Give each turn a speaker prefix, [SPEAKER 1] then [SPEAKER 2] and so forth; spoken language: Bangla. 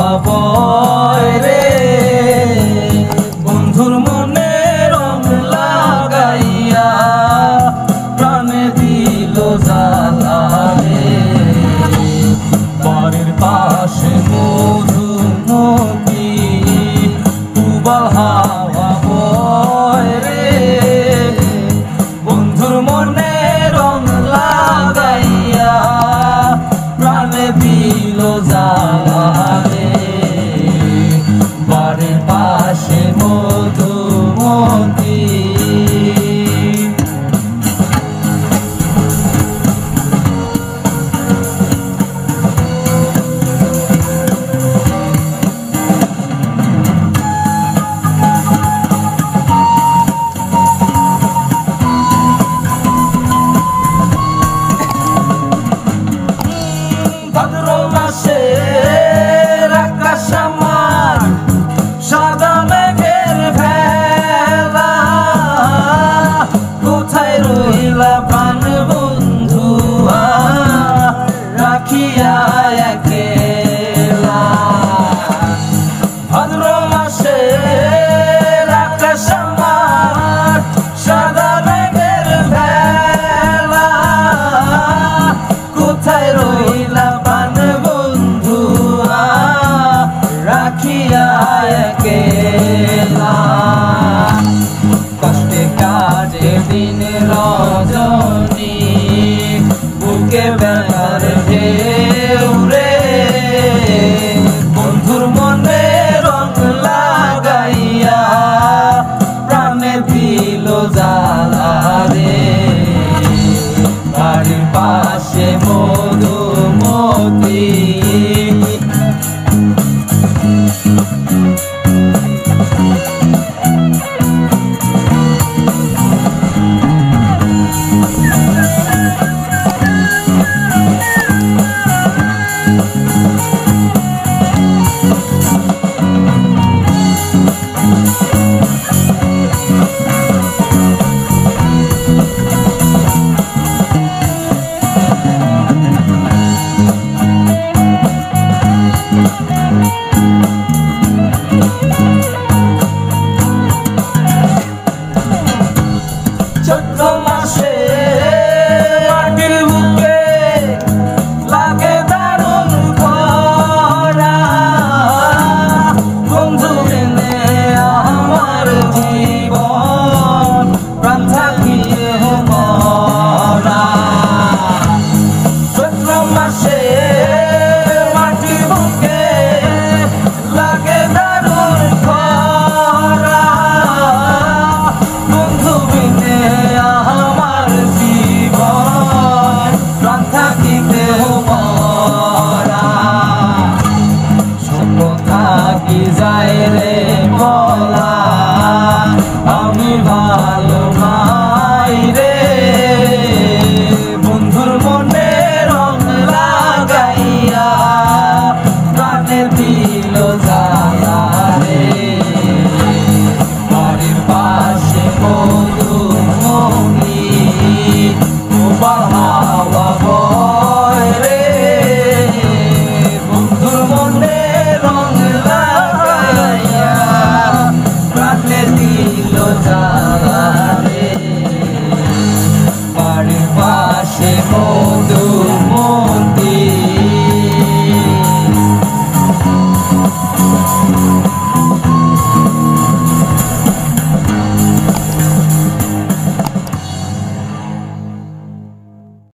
[SPEAKER 1] বয় রে বন্ধুর মনে রং লাগাইয়া প্রাণে দিল জ্বালা রে বাড়ির পাশে মধুমতি উবাল হাওয়া বয় রে বন্ধুর মনে রং লাগাইয়া প্রাণে দিল জ্বালা রে বাড়ির পাশে মধুমতি ভাদ্র মাসের আকাশ আমার সাদা মেঘের ভেলা কোথায় রইলা প্রাণ বন্ধু রাখিয়া একেলা ভাদ্র মাসের আকাশ আমার সাদা মেঘের ভেলা কোথায় রইলা প্রাণ বন্ধু রাখিয়া একেলা কষ্টে কাজে দিন রজনী বুকে ব্যথার ঢেউ রে বন্ধুর মনে রং লাগাইয়া প্রাণে দিল জ্বালা রে বাড়ির পাশে মধুমতি চৈত্র মাসে মাটির বুকে লাগে দারুণ খরা বন্ধু এনে আমার জীবন প্রাণ থাকিয়ে মরা চৈত্র মাসে মাটির বুকে লাগে দারুণ খরা বন্ধু বিনে আমার জীবন প্রাণ থাকিতে মরা স্বপ্ন থাকি যায় রে বলা আমি ভালো নাই রে বন্ধুর মনে রং লাগাইয়া প্রাণে দিল